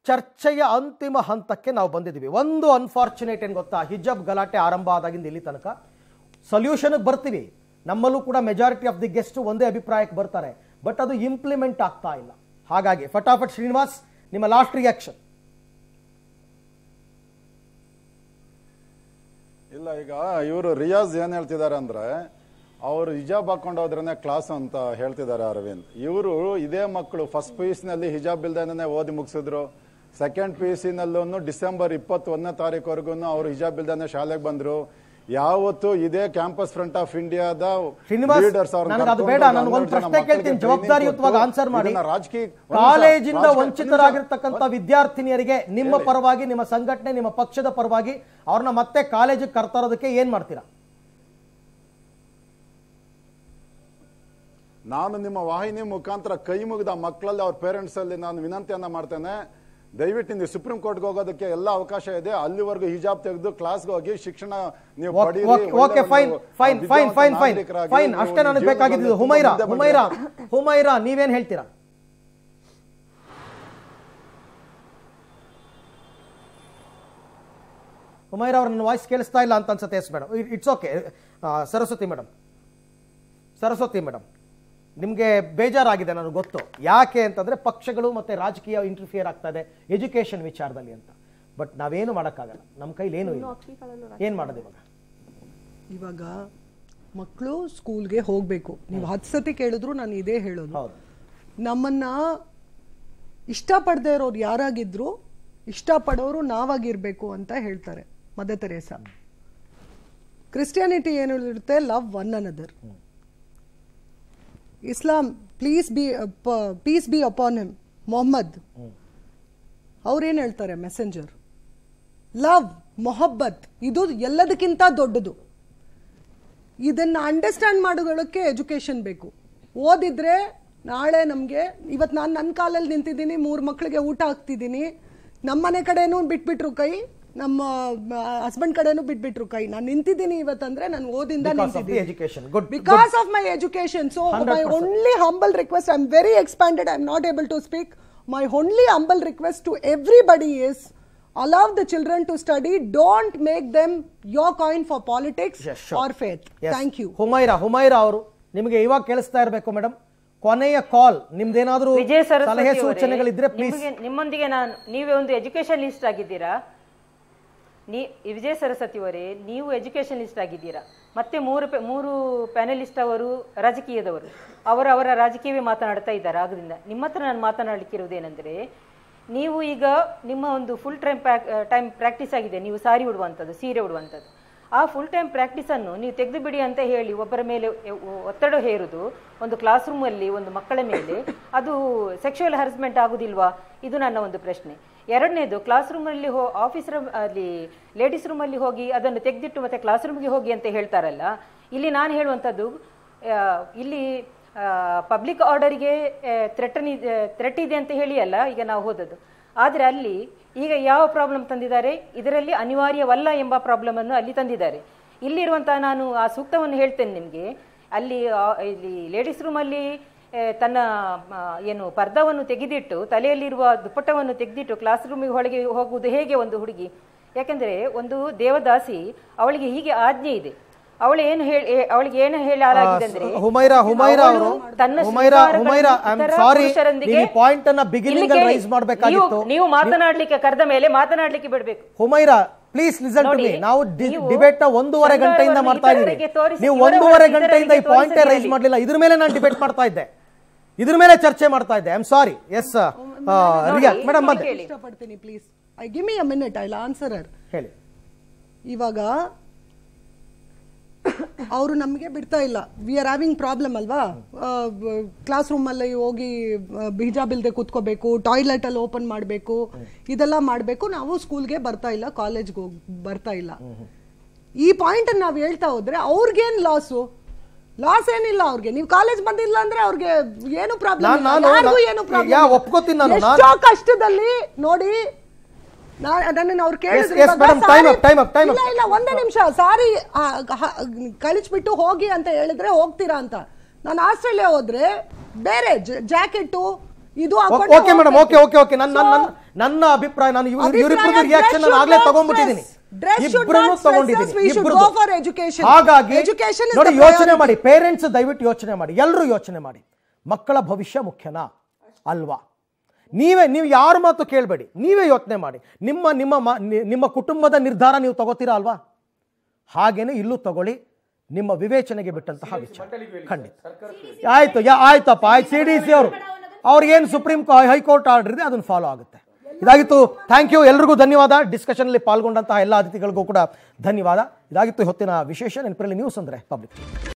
ಚರ್ಚೆಯ ಅಂತಿಮ ಹಂತಕ್ಕೆ ನಾವು ಬಂದಿದ್ದೀವಿ. ಒಂದು ಅನ್ಫಾರ್ಚುನೇಟ್ ಏನು ಗೊತ್ತಾ, ಹಿಜಾಬ್ ಗಲಾಟೆ ಆರಂಭ ಆದಾಗಿಂದ ಇಲ್ಲಿ ತನಕ ಸೊಲ್ಯೂಷನ್ಗೆ ಬರ್ತೀವಿ. ನಮ್ಮಲ್ಲೂ ಕೂಡ ಮೆಜಾರಿಟಿ ಆಫ್ ದಿ ಗೆಸ್ಟ್ ಒಂದೇ ಅಭಿಪ್ರಾಯಕ್ಕೆ ಬರ್ತಾರೆ, ಬಟ್ ಅದು ಇಂಪ್ಲಿಮೆಂಟ್ ಆಗ್ತಾ ಇಲ್ಲ. ಹಾಗಾಗಿ ಫಟಾಫಟ್ ಶ್ರೀನಿವಾಸ್, ನಿಮ್ಮ ಲಾಸ್ಟ್ ರಿಯಾಕ್ಷನ್. ಇಲ್ಲ, ಈಗ ಇವರು ರಿಯಾಜ್ ಏನ್ ಹೇಳ್ತಿದ್ದಾರೆ ಅಂದ್ರೆ ಅವರು ಹಿಜಾಬ್ ಹಾಕೊಂಡು ಹೋದ್ರೇ ಕ್ಲಾಸ್ ಅಂತ ಹೇಳ್ತಿದ್ದಾರೆ ಅರವಿಂದ್. ಇವರು ಇದೇ ಮಕ್ಕಳು ಫಸ್ಟ್ PUC ನಲ್ಲಿ ಹಿಜಾಬ್ ಇಲ್ದೇನೆ ಓದಿ ಮುಗಿಸಿದ್ರು. ಸೆಕೆಂಡ್ PUC ನಲ್ಲೂ ಡಿಸೆಂಬರ್ 21ನೇ ತಾರೀಕುವರೆಗೂ ಅವರು ಹಿಜಾಬ್ ಇಲ್ದೇನೆ ಶಾಲೆಗೆ ಬಂದ್ರು. ಯಾವತ್ತು ಇದೇ ಕ್ಯಾಂಪಸ್ ಫ್ರಂಟ್ ಆಫ್ ಇಂಡಿಯಾದ ಜವಾಬ್ದಾರಿಯುತವಾಗಿ ಆನ್ಸರ್ ಮಾಡಿ. ಕಾಲೇಜಿಂದ ವಂಚಿತರಾಗಿರ್ತಕ್ಕಂಥ ವಿದ್ಯಾರ್ಥಿನಿಯರಿಗೆ ನಿಮ್ಮ ಪರವಾಗಿ, ನಿಮ್ಮ ಸಂಘಟನೆ, ನಿಮ್ಮ ಪಕ್ಷದ ಪರವಾಗಿ ಅವ್ರನ್ನ ಮತ್ತೆ ಕಾಲೇಜಿಗೆ ಕರ್ತರೋದಕ್ಕೆ ಏನ್ ಮಾಡ್ತೀರಾ? ನಾನು ನಿಮ್ಮ ವಾಹಿನಿ ಮುಖಾಂತರ ಕೈ ಮುಗಿದ ಮಕ್ಕಳಲ್ಲಿ ಅವ್ರ ಪೇರೆಂಟ್ಸ್ ಅಲ್ಲಿ ನಾನು ವಿನಂತಿಯನ್ನ ಮಾಡ್ತೇನೆ, ದಯವಿಟ್ಟು ನೀವು ಸುಪ್ರೀಂ ಕೋರ್ಟ್ಗೆ ಹೋಗೋದಕ್ಕೆ ಎಲ್ಲ ಅವಕಾಶ ಇದೆ. ಅಲ್ಲಿವರೆಗೂ ಹಿಜಾಬ್ ತೆಗೆದು ಕ್ಲಾಸ್ಗೆ ಹೋಗಿ ಶಿಕ್ಷಣ ನೀವು ಪಡೀರಿ. ಅಷ್ಟೇ ನನಗೆ ಬೇಕಾಗಿದ್ದು. ಹುಮೈರಾ ನೀವೇನ್ ಹೇಳ್ತೀರಾ? ಹುಮೈರಾ ಅವ್ರ ನನ್ನ ವಾಯ್ಸ್ ಕೇಳಿಸ್ತಾ ಇಲ್ಲ ಅಂತ ಅನ್ಸುತ್ತೆ. Yes madam, it's okay. Saraswati madam, ನಿಮಗೆ ಬೇಜಾರಾಗಿದೆ ನನಗೆ ಗೊತ್ತು. ಯಾಕೆ ಅಂತಂದ್ರೆ ಪಕ್ಷಗಳು ಮತ್ತೆ ರಾಜಕೀಯ ಇಂಟರ್ಫಿಯರ್ ಆಗ್ತಾ ಇದೆ ಎಜುಕೇಶನ್ ವಿಚಾರದಲ್ಲಿ ಅಂತ. ಬಟ್ ನಾವೇನು ಮಾಡೋಕ್ಕಾಗಲ್ಲ, ನಮ್ಮ ಕೈಲಿ ಏನು ಇಲ್ಲ. ಏನ್ ಮಾಡೋದು ಇವಾಗ? ಮಕ್ಕಳು ಸ್ಕೂಲ್ಗೆ ಹೋಗ್ಬೇಕು. ನೀವು 10 ಸತಿ ಕೇಳಿದ್ರು ನಾನು ಇದೇ ಹೇಳೋದು, ನಮ್ಮನ್ನ ಇಷ್ಟಪಡದೆ ಇರೋರು ಯಾರಾಗಿದ್ರು ಇಷ್ಟಪಡೋರು ನಾವಾಗಿರ್ಬೇಕು ಅಂತ ಹೇಳ್ತಾರೆ ಮದರ್ ತೆರೇಸಾ. ಕ್ರಿಸ್ಟಿಯಾನಿಟಿ ಏನು ಇರುತ್ತೆ? Love one another. Islam peace be upon him, Mohammad ಅವ್ರೇನ್ ಹೇಳ್ತಾರೆ? ಮೆಸೆಂಜರ್. ಲವ್, ಮೊಹಬ್ಬತ್ ಇದು ಎಲ್ಲದಕ್ಕಿಂತ ದೊಡ್ಡದು. ಇದನ್ನ ಅಂಡರ್ಸ್ಟ್ಯಾಂಡ್ ಮಾಡೋದಕ್ಕೆ ಎಜುಕೇಶನ್ ಬೇಕು. ಓದಿದ್ರೆ ನಾಳೆ ನಮಗೆ, ಇವತ್ತು ನಾನು ನನ್ನ ಕಾಲಲ್ಲಿ ನಿಂತಿದ್ದೀನಿ, 3 ಮಕ್ಕಳಿಗೆ ಊಟ ಹಾಕ್ತಿದ್ದೀನಿ, ನಮ್ಮನೆ ಕಡೆನೂ ಬಿಟ್ಬಿಟ್ರು ಕೈ, ನಮ್ಮ ಹಸ್ಬೆಂಡ್ ಕಡೆನೂ ಬಿಟ್ಬಿಟ್ರು ಕೈ. ನಾನು ನಿಂತಿದ್ದೀನಿ ಇವತ್ತಂದ್ರೆ ನಾನು ಓದಿಂದ because of my education. So my only humble request, I am very expanded, I am not able to speak. My only humble request to everybody is allow the children to study, don't make them your coin for politics or faith. Thank you. Humaira ಅವರು, ನಿಮಗೆ ಇವಾಗ ಕೇಳಿಸ್ತಾ ಇರಬೇಕು madam. ಕೊನೆಯ ಕಾಲ್ ನಿಮ್ದೇನಾದ್ರೂ ಸಲಹೆ ಸೂಚನೆಗಳಿದ್ರೆ please. ನಿಮ್ಮೊಂದಿಗೆ ನೀವೇ ಒಂದು ಎಜುಕೇಶನಲಿಸ್ಟ್ ಆಗಿದ್ದೀರಾ. ವಿಜಯ ಸರಸ್ವತಿ ಅವರೇ, ನೀವು ಎಜುಕೇಶನಲಿಸ್ಟ್ ಆಗಿದ್ದೀರಾ. ಮತ್ತೆ ಮೂರು ಪ್ಯಾನಲಿಸ್ಟ್ ಅವರು ರಾಜಕೀಯದವರು, ಅವರ ರಾಜಕೀಯವೇ ಮಾತನಾಡ್ತಾ ಇದ್ದಾರೆ. ಆದ್ರಿಂದ ನಿಮ್ಮ ಹತ್ರ ನಾನು ಮಾತನಾಡಲಿಕ್ಕಿರುವುದೇನೆಂದ್ರೆ, ನೀವು ಈಗ ನಿಮ್ಮ ಒಂದು ಫುಲ್ ಟೈಮ್ ಪ್ರಾಕ್ಟೀಸ್ ಆಗಿದೆ, ನೀವು ಸಾರಿ ಉಡುವಂಥದ್ದು, ಸೀರೆ ಉಡುವಂಥದ್ದು. ಆ ಫುಲ್ ಟೈಮ್ ಪ್ರಾಕ್ಟೀಸನ್ನು ನೀವು ತೆಗೆದು ಬಿಡಿ ಅಂತ ಹೇಳಿ ಒಬ್ಬರ ಮೇಲೆ ಒತ್ತಡ ಹೇರುವುದು ಒಂದು ಕ್ಲಾಸ್ ರೂಮಲ್ಲಿ ಒಂದು ಮಕ್ಕಳ ಮೇಲೆ, ಅದು ಸೆಕ್ಷುವಲ್ ಹರಾಸ್ಮೆಂಟ್ ಆಗುದಿಲ್ವಾ? ಇದು ನನ್ನ ಒಂದು ಪ್ರಶ್ನೆ. ಎರಡನೇದು, ಕ್ಲಾಸ್ ರೂಮಲ್ಲಿ ಆಫೀಸ್ ಅಲ್ಲಿ ಲೇಡೀಸ್ ರೂಮಲ್ಲಿ ಹೋಗಿ ಅದನ್ನು ತೆಗೆದಿಟ್ಟು ಮತ್ತೆ ಕ್ಲಾಸ್ ರೂಮ್ಗೆ ಹೋಗಿ ಅಂತ ಹೇಳ್ತಾರಲ್ಲ. ಇಲ್ಲಿ ನಾನು ಹೇಳುವಂಥದ್ದು, ಇಲ್ಲಿ ಪಬ್ಲಿಕ್ ಆರ್ಡರ್ಗೆ ಥ್ರೆಟ್ ಇದೆ ಅಂತ ಹೇಳಿ ಅಲ್ಲ ಈಗ ನಾವು ಹೋದದ್ದು. ಆದರೆ ಅಲ್ಲಿ ಈಗ ಯಾವ ಪ್ರಾಬ್ಲಮ್ ತಂದಿದ್ದಾರೆ, ಇದರಲ್ಲಿ ಅನಿವಾರ್ಯವಲ್ಲ ಎಂಬ ಪ್ರಾಬ್ಲಮ್ ಅನ್ನು ಅಲ್ಲಿ ತಂದಿದ್ದಾರೆ. ಇಲ್ಲಿರುವಂತಹ, ನಾನು ಆ ಸೂಕ್ತವನ್ನು ಹೇಳ್ತೇನೆ ನಿಮಗೆ. ಇಲ್ಲಿ ಲೇಡೀಸ್ ರೂಮಲ್ಲಿ ತನ್ನ ಏನು ಪರ್ದಾವನ್ನು ತೆಗೆದಿಟ್ಟು, ತಲೆಯಲ್ಲಿರುವ ದುಪ್ಪಟ್ಟವನ್ನು ತೆಗೆದಿಟ್ಟು ಕ್ಲಾಸ್ ರೂಮಿಗೆ ಒಳಗೆ ಹೋಗುವುದು ಹೇಗೆ ಒಂದು ಹುಡುಗಿ? ಯಾಕೆಂದ್ರೆ ಒಂದು ದೇವದಾಸಿ, ಅವಳಿಗೆ ಹೀಗೆ ಆಜ್ಞೆ ಇದೆ. ಅವಳಿಗೆ ಏನು ಹೇಳಲಾಗಿದೆ ಅಂದ್ರೆ, ನೀವು ಮಾತನಾಡ್ಲಿಕ್ಕೆ ಕರೆದ ಮೇಲೆ ಮಾತನಾಡ್ಲಿಕ್ಕೆ ಬಿಡಬೇಕು. Humaira, please listen to me. ನಾವು ಡಿಬೇಟ್ ನ 1.5 ಗಂಟೆಯಿಂದ ಮಾಡ್ತಾ ಇದ್ದೀವಿ. ನೀವು 1.5 ಗಂಟೆಯಿಂದ ಈ ಪಾಯಿಂಟ್ ರೈಸ್ ಮಾಡಲಿಲ್ಲ. ಇದ್ರ ಮೇಲೆ ನಾನು ಡಿಬೇಟ್ ಮಾಡ್ತಾ ಇದ್ದೆ, ಇದ್ರ ಮೇಲೆ ಚರ್ಚೆ ಮಾಡ್ತಾ ಇದ್ದೆ. I am sorry. Yes Riya madam, ಇಷ್ಟಪಡ್ತೀನಿ. Please give me a minute, I will answer her. ಹೇಳಿ. ಇವಾಗ ಅವರು ನಮಗೆ ಬಿಡ್ತಾ ಇಲ್ಲ. ವಿ ಆರ್ ಹ್ಯಾವಿಂಗ್ ಪ್ರಾಬ್ಲಮ್ ಅಲ್ವಾ? ಕ್ಲಾಸ್ ರೂಮ್ ಅಲ್ಲಿ ಹೋಗಿ ಹಿಜಾಬ್ ಇಲ್ದೆ ಕೂತ್ಕೋಬೇಕು, ಟಾಯ್ಲೆಟ್ ಅಲ್ಲಿ ಓಪನ್ ಮಾಡಬೇಕು, ಇದೆಲ್ಲ ಮಾಡಬೇಕು. ನಾವು ಸ್ಕೂಲ್ಗೆ ಬರ್ತಾ ಇಲ್ಲ, ಕಾಲೇಜ್ಗೆ ಬರ್ತಾ ಇಲ್ಲ. ಈ ಪಾಯಿಂಟ್ ನಾವು ಹೇಳ್ತಾ ಹೋದ್ರೆ ಅವ್ರಿಗೇನ್ ಲಾಸು? ಲಾಸ್ ಏನಿಲ್ಲ ಅವ್ರಿಗೆ. ನೀವು ಕಾಲೇಜ್ ಬಂದಿಲ್ಲ ಅಂದ್ರೆ ಅವ್ರಿಗೆ ಏನು ಪ್ರಾಬ್ಲಮ್, ಏನು ಪ್ರಾಬ್ಲಮ್. ಎಷ್ಟೋ ಕಷ್ಟದಲ್ಲಿ ನೋಡಿ, ಅದನ್ನ ಅವ್ರು ಕೇಳಿದ್ರೆ ಇಲ್ಲ ಒಂದೇ ನಿಮಿಷ ಸಾರಿ ಕಳಿಸ್ಬಿಟ್ಟು ಹೋಗಿ ಅಂತ ಹೇಳಿದ್ರೆ ಹೋಗ್ತೀರಾ ಅಂತ. ನಾನು ಆಸ್ಟ್ರೇಲಿಯಾ ಹೋದ್ರೆ ಬೇರೆ ಜಾಕೆಟ್ ಇದು ನನ್ನ ಅಭಿಪ್ರಾಯ, ನಾನು ಇವರಿಬ್ಬರದ್ದು ರಿಯಾಕ್ಷನ್ ನಾನು ಆಗ್ಲೇ ತಗೊಂಡ್ಬಿಟ್ಟಿದ್ದೀನಿ, ಇಬ್ಬರನ್ನು ತಗೊಂಡಿದ್ದೀನಿ. ಹಾಗಾಗಿ ನೋಡಿ, ಯೋಚನೆ ಮಾಡಿ ಪೇರೆಂಟ್ಸ್, ದಯವಿಟ್ಟು ಯೋಚನೆ ಮಾಡಿ, ಎಲ್ಲರೂ ಯೋಚನೆ ಮಾಡಿ, ಮಕ್ಕಳ ಭವಿಷ್ಯ ಮುಖ್ಯನಾ ಅಲ್ವಾ? ನೀವು ಯಾರ ಮಾತು ಕೇಳಬೇಡಿ, ನೀವೇ ಯೋಚನೆ ಮಾಡಿ, ನಿಮ್ಮ ಕುಟುಂಬದ ನಿರ್ಧಾರ ನೀವು ತಗೋತೀರಾ ಅಲ್ವಾ? ಹಾಗೇನೆ ಇಲ್ಲೂ ತಗೊಳ್ಳಿ, ನಿಮ್ಮ ವಿವೇಚನೆಗೆ ಬಿಟ್ಟಂತಹ ವಿಚಾರ. ಖಂಡಿತ ಆಯ್ತಪ್ಪ, ಆಯ್ತು. CDC ಅವ್ರಿಗೇನು ಸುಪ್ರೀಂ ಹೈಕೋರ್ಟ್ ಆರ್ಡರ್ ಇದೆ ಅದನ್ನು ಫಾಲೋ ಆಗುತ್ತೆ. ಇದಾಗಿತ್ತು. ಥ್ಯಾಂಕ್ ಯು, ಎಲ್ರಿಗೂ ಧನ್ಯವಾದ. ಡಿಸ್ಕಷನ್ ಅಲ್ಲಿ ಪಾಲ್ಗೊಂಡಂತಹ ಎಲ್ಲ ಅತಿಥಿಗಳಿಗೂ ಕೂಡ ಧನ್ಯವಾದ. ಇದಾಗಿತ್ತು ಹೊತ್ತಿನ ವಿಶೇಷ. ನೆನಪಿರಲಿ, ನ್ಯೂಸ್ ಅಂದ್ರೆ ಪಬ್ಲಿಕ್.